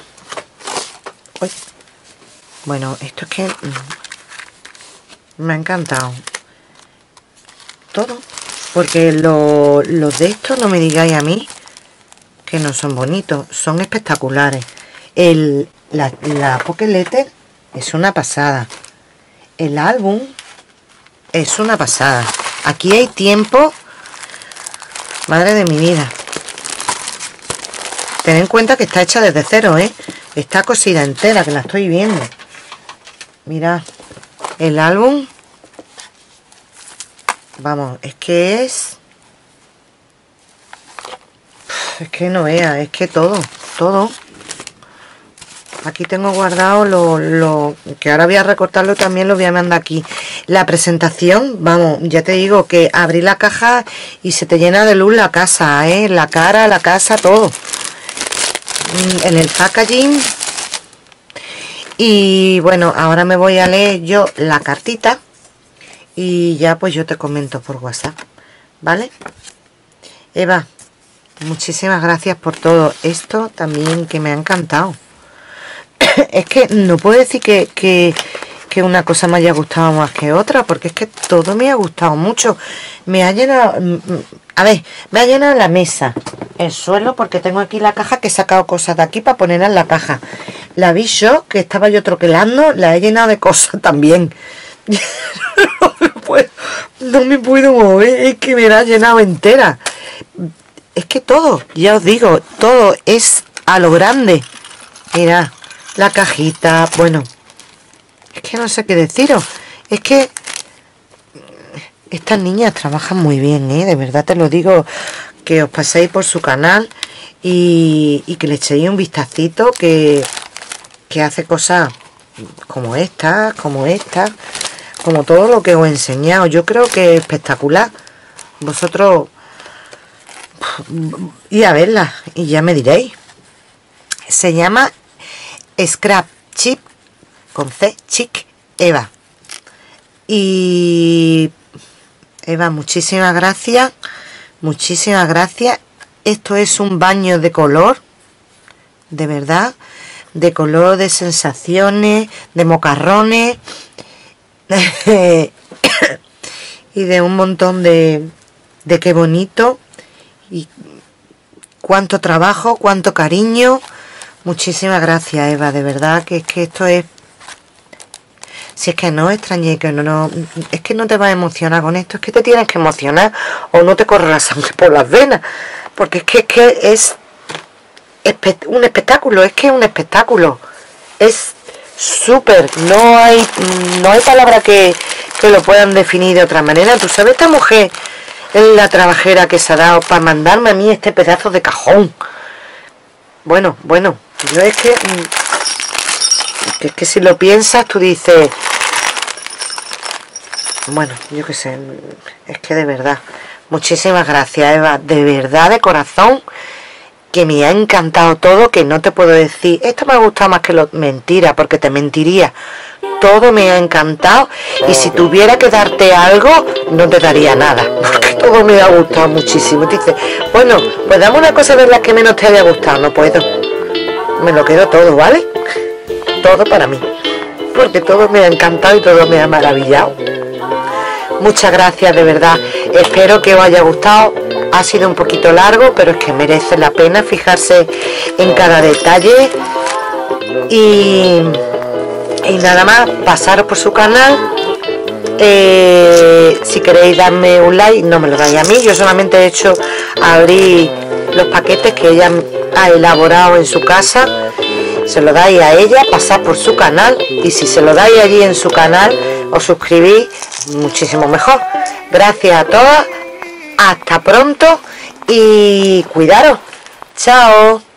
Speaker 1: bueno, esto es que me ha encantado todo, porque los de estos, no me digáis a mí que no son bonitos, son espectaculares. La Pocket Letter es una pasada, el álbum es una pasada. Aquí hay tiempo, madre de mi vida. Ten en cuenta que está hecha desde cero, está cosida entera, que la estoy viendo. Mira, el álbum. Vamos, es que es que no vea, es que todo. Aquí tengo guardado lo que ahora voy a recortarlo, también lo voy a mandar aquí. La presentación, vamos, ya te digo que abrí la caja y se te llena de luz la casa, la cara, la casa, todo. En el packaging. Y bueno, ahora me voy a leer yo la cartita y ya pues yo te comento por WhatsApp, ¿vale? Eva, muchísimas gracias por todo esto también, que me ha encantado. Es que no puedo decir que una cosa me haya gustado más que otra, porque es que todo me ha gustado mucho. Me ha llenado, a ver, me ha llenado la mesa, el suelo, porque tengo aquí la caja, que he sacado cosas de aquí para poner en la caja. La vi yo, que estaba yo troquelando, la he llenado de cosas también. No me puedo mover, es que me la ha llenado entera. Es que todo, ya os digo, todo es a lo grande. Mira, la cajita, bueno, es que no sé qué deciros. Es que estas niñas trabajan muy bien, de verdad te lo digo, que os paséis por su canal y que le echéis un vistacito, que hace cosas como esta, como todo lo que os he enseñado. Yo creo que es espectacular. Vosotros y a verla y ya me diréis. Se llama Scrap Chip con C, Chic Eva. Y Eva, muchísimas gracias, muchísimas gracias. Esto es un baño de color, de verdad, de color, de sensaciones, de mocarrones y de un montón de qué bonito y cuánto trabajo, cuánto cariño. Muchísimas gracias, Eva, de verdad que es que esto es Si es que no extrañé, que no, es que no te vas a emocionar con esto, es que te tienes que emocionar o no te corre la sangre por las venas, porque es que es un espectáculo, es que es un espectáculo, es súper, no hay palabra que lo puedan definir de otra manera. Tú sabes, esta mujer es la trabajera que se ha dado para mandarme a mí este pedazo de cajón. Bueno, yo es que si lo piensas, tú dices, bueno, yo qué sé, es que de verdad, muchísimas gracias, Eva, de verdad, de corazón, que me ha encantado todo, que no te puedo decir, esto me ha gustado más que lo... Mentira, porque te mentiría. Todo me ha encantado, y si tuviera que darte algo, no te daría nada, porque todo me ha gustado muchísimo. Dices, bueno, pues dame una cosa de las que menos te haya gustado. No puedo, me lo quedo todo, ¿vale? Todo para mí, porque todo me ha encantado y todo me ha maravillado. Muchas gracias, de verdad, espero que os haya gustado. Ha sido un poquito largo, pero es que merece la pena fijarse en cada detalle. Y nada más, pasaros por su canal. Si queréis darme un like, no me lo dais a mí, yo solamente he hecho abrir los paquetes que ella ha elaborado en su casa. Se lo dais a ella, pasad por su canal, y si se lo dais allí en su canal, os suscribís, muchísimo mejor. Gracias a todas, hasta pronto y cuidaros. Chao.